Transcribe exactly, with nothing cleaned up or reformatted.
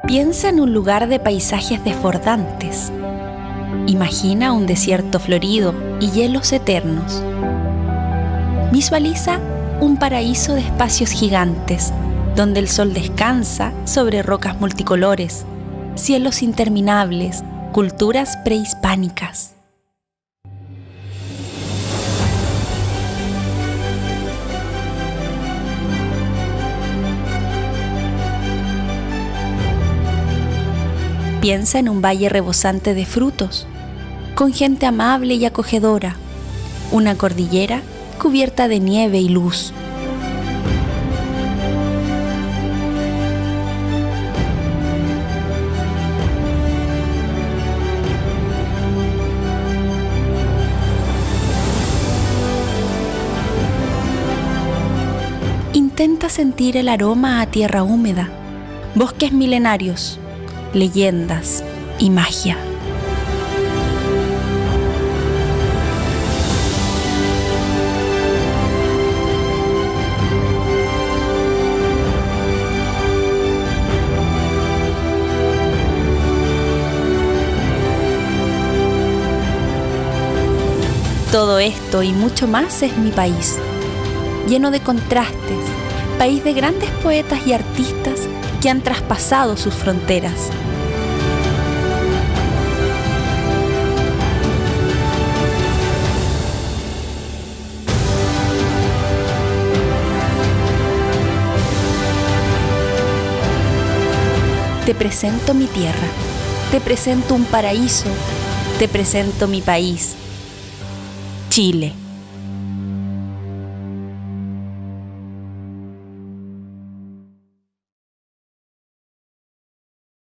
Piensa en un lugar de paisajes desbordantes. Imagina un desierto florido y hielos eternos. Visualiza un paraíso de espacios gigantes, donde el sol descansa sobre rocas multicolores, cielos interminables, culturas prehispánicas. Piensa en un valle rebosante de frutos, con gente amable y acogedora, una cordillera cubierta de nieve y luz. Intenta sentir el aroma a tierra húmeda, bosques milenarios, leyendas y magia. Todo esto y mucho más es mi país, lleno de contrastes, país de grandes poetas y artistas que han traspasado sus fronteras. Te presento mi tierra, te presento un paraíso, te presento mi país, Chile.